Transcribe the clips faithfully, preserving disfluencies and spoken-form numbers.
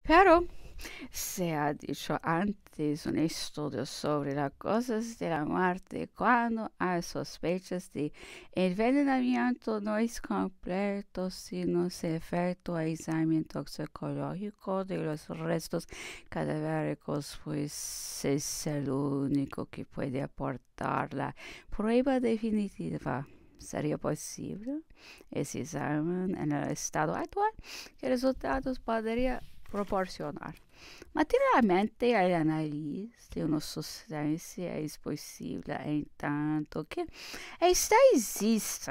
Pero se ha dicho antes un estudio sobre las causas de la muerte cuando hay sospechas de envenenamiento no es completo si no se efectúa examen toxicológico de los restos cadavéricos, pues es el único que puede aportar la prueba definitiva. ¿Sería posible ese examen en el estado actual? ¿Qué resultados podría proporcionar? Materialmente, el análisis de una sustancia es posible en tanto que esta existe,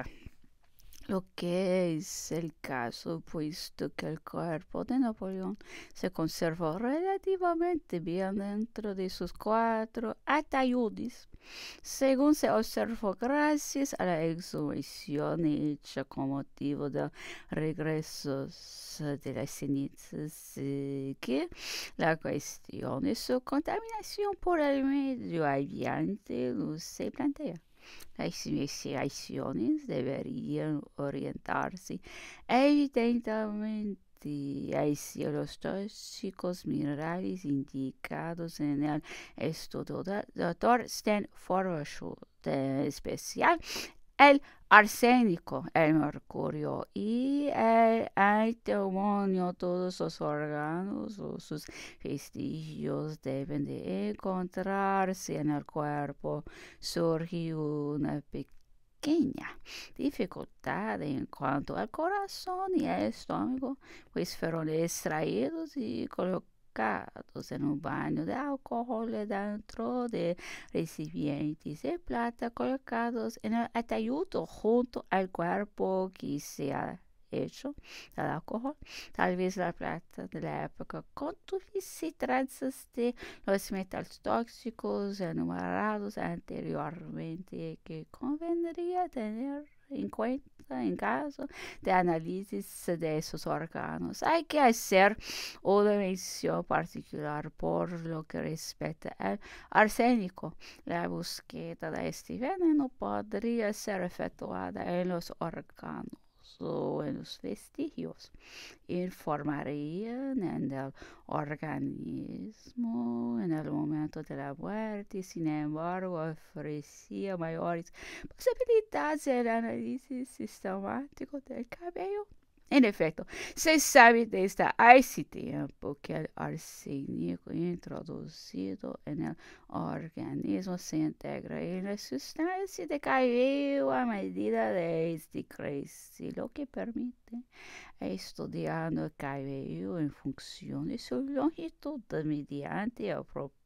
lo que es el caso, puesto que el cuerpo de Napoleón se conservó relativamente bien dentro de sus cuatro ataúdes, según se observó gracias a la exhumación hecha con motivo del regreso de las cenizas, eh, que la cuestión de su contaminación por el medio ambiente no se plantea. Las investigaciones deberían orientarse evidentemente hacia los tóxicos minerales indicados en el estudio del doctor Sten Forshufvud, en especial el arsénico, el mercurio y el antimonio. Todos los órganos o sus vestigios deben de encontrarse en el cuerpo. Surge una pequeña dificultad en cuanto al corazón y el estómago, pues fueron extraídos y colocados en un baño de alcohol dentro de recipientes de plata colocados en el ataúd junto al cuerpo que se ha hecho del alcohol. Tal vez la plata de la época contuviese trazas de los metales tóxicos enumerados anteriormente, que convendría tener en cuenta en caso de análisis de esos órganos. Hay que hacer una mención particular por lo que respecta al arsénico. La búsqueda de este veneno podría ser efectuada en los órganos o en los vestigios. Informarían en el organismo en el momento de la muerte. Sin embargo, ofrecía mayores posibilidades del análisis sistemático del cabello. En efecto, se sabe desde hace tiempo que el arsénico introducido en el organismo se integra en la sustancia de cabello a medida de este crece, lo que permite estudiando el cabello en función de su longitud mediante apropiados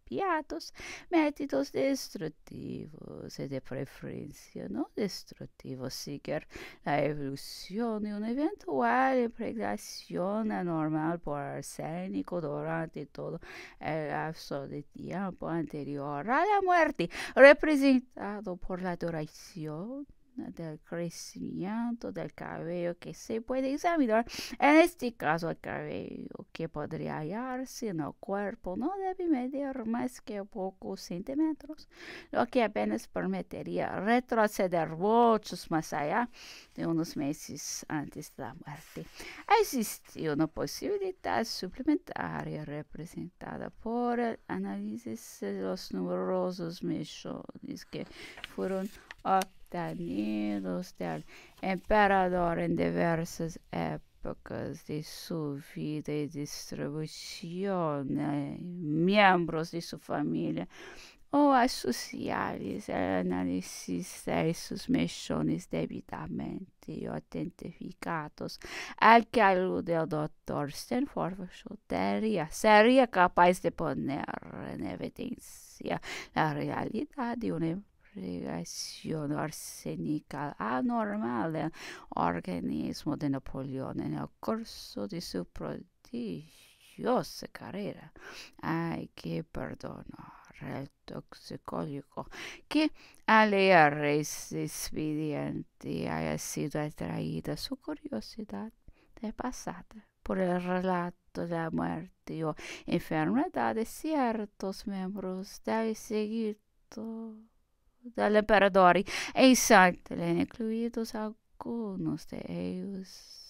métodos destructivos y de preferencia no destructivos, seguir la evolución de una eventual impregnación anormal por arsénico durante todo el lapso de tiempo anterior a la muerte, representado por la duración del crecimiento del cabello que se puede examinar. En este caso, el cabello que podría hallarse en el cuerpo no debe medir más que pocos centímetros, lo que apenas permitiría retroceder muchos más allá de unos meses antes de la muerte. Existe una posibilidad suplementaria representada por el análisis de los numerosos mechones que fueron obtenidos del emperador en diversas épocas de su vida y distribución a miembros de su familia o asociados. El análisis de esos mechones debidamente identificados al que alude el doctor Sten sería, sería capaz de poner en evidencia la realidad de una irrigación arsénica anormal del organismo de Napoleón en el curso de su prodigiosa carrera. Hay que perdonar el toxicólogo que al leer ese expediente haya sido atraída su curiosidad de pasada por el relato de la muerte o enfermedad de ciertos miembros del seguito del emperador, exactamente, incluidos algunos de ellos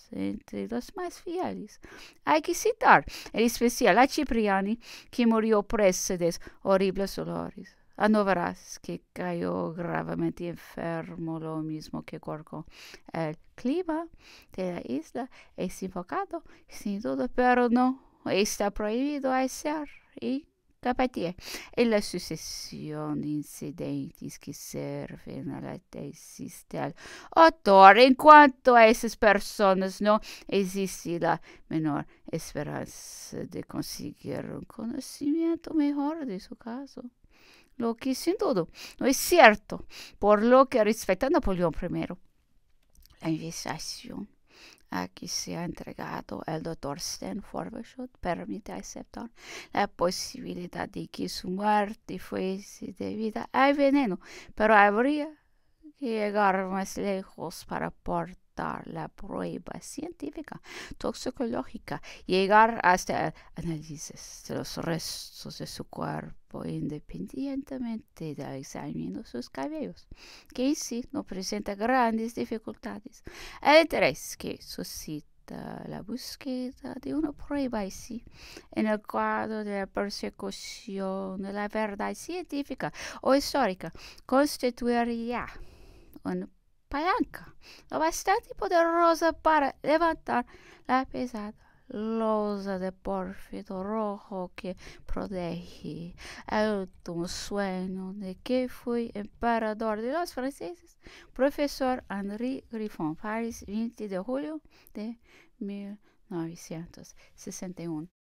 entre los más fieles. Hay que citar, en especial a Cipriani, que murió preso de horribles dolores. A Novaraz, que cayó gravemente enfermo, lo mismo que Gorgo. El clima de la isla es invocado, sin duda, pero no está prohibido hacer y Capatie en la sucesión de incidentes que sirven a la tesis del autor. En cuanto a esas personas, no existe la menor esperanza de conseguir un conocimiento mejor de su caso. Lo que sin duda no es cierto, por lo que respecta a Napoleón primero. La investigación a que se ha entregado el doctor Sten Forshufvud permite aceptar la posibilidad de que su muerte fuese debida al veneno, pero habría que llegar más lejos para aportar la prueba científica, toxicológica, llegar hasta análisis de los restos de su cuerpo independientemente del examen de sus cabellos, que en sí no presenta grandes dificultades. El interés que suscita la búsqueda de una prueba así, en el cuadro de la persecución de la verdad científica o histórica, constituiría una palanca lo bastante poderosa para levantar la pesada losa de pórfido rojo que protege el último sueño de que fui emperador de los franceses. Profesor Henri Griffon, París, veinte de julio de mil novecientos sesenta y uno.